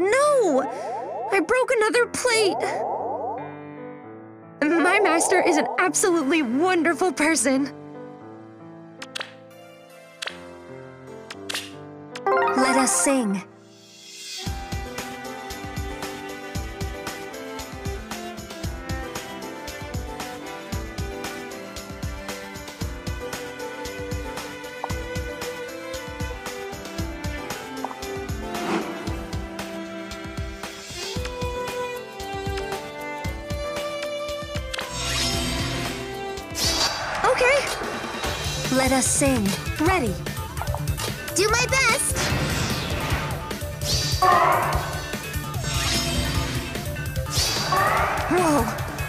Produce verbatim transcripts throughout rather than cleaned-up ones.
no! I broke another plate! My master is an absolutely wonderful person. Let us sing. Okay. Let us sing. Ready. Do my best! Whoa.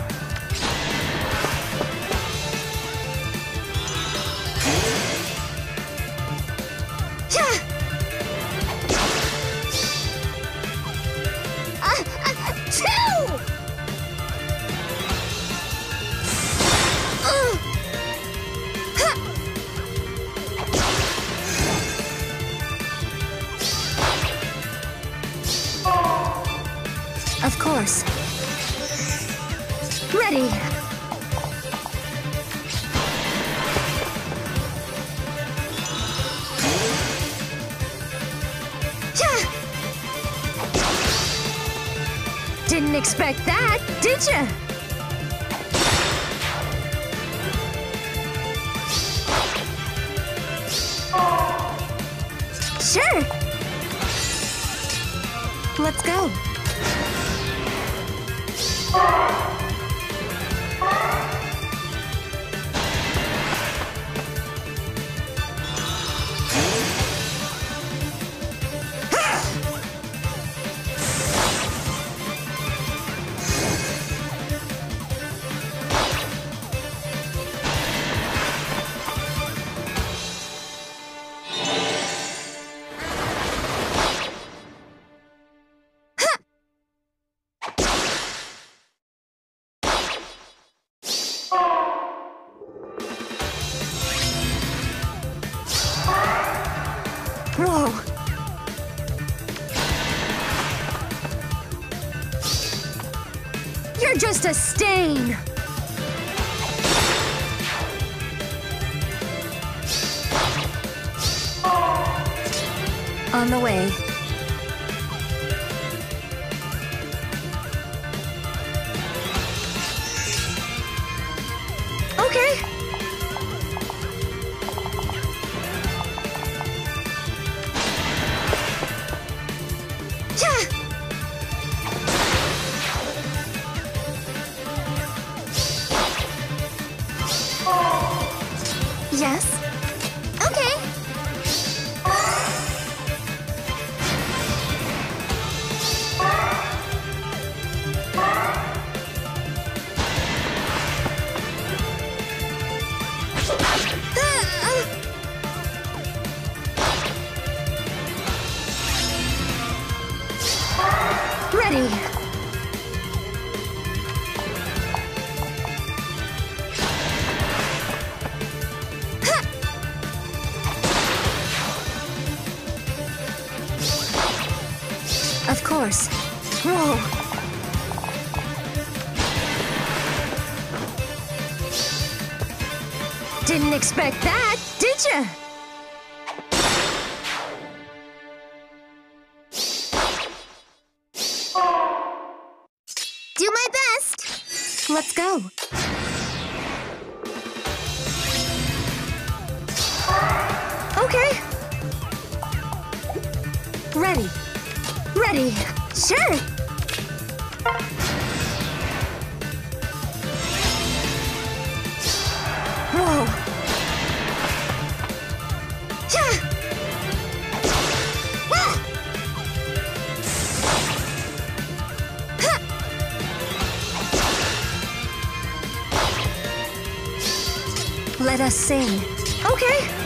Yeah. Uh, uh, two! Uh. Ha. Of course. Ready. Yeah. Didn't expect that, did ya? Sure. Let's go. Whoa. You're just a stain. On the way. Okay. Yeah. Yes? Okay. Uh, Ready. Of course. Whoa. Didn't expect that, did ya? do my best! Let's go. Okay. Ready. Ready. Sure. Whoa. Yeah. Ah. Ha. Let us sing. Okay.